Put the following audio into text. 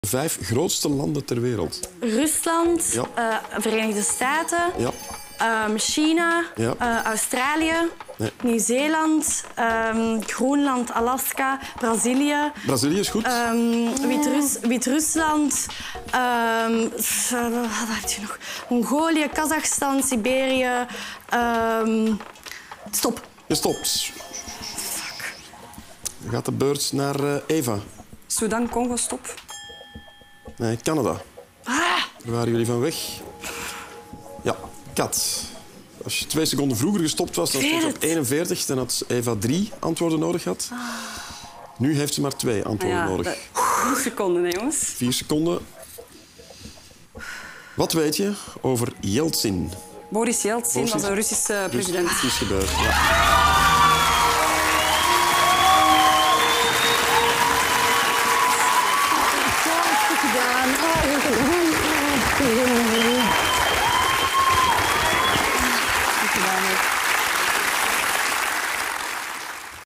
De 5 grootste landen ter wereld. Rusland, Ja. Verenigde Staten, Ja. China, Ja. Australië, Nee. Nieuw-Zeeland, Groenland, Alaska, Brazilië, Brazilië is goed. Wit-Rusland, wat heb je nog? Mongolië, Kazachstan, Siberië. Stop. Je stopt. Dan gaat de beurt naar Eva. Sudan, Congo, stop. Nee, Canada. Daar waren jullie van weg. Ja, Kat. Als je 2 seconden vroeger gestopt was, dan stond je op 41. Dan had Eva 3 antwoorden nodig gehad. Nu heeft ze maar 2 antwoorden nodig. 4 seconden, hè, jongens. 4 seconden. Wat weet je over Yeltsin? Boris Yeltsin was een Russische president. Het is gebeurd, ja. Gedaan.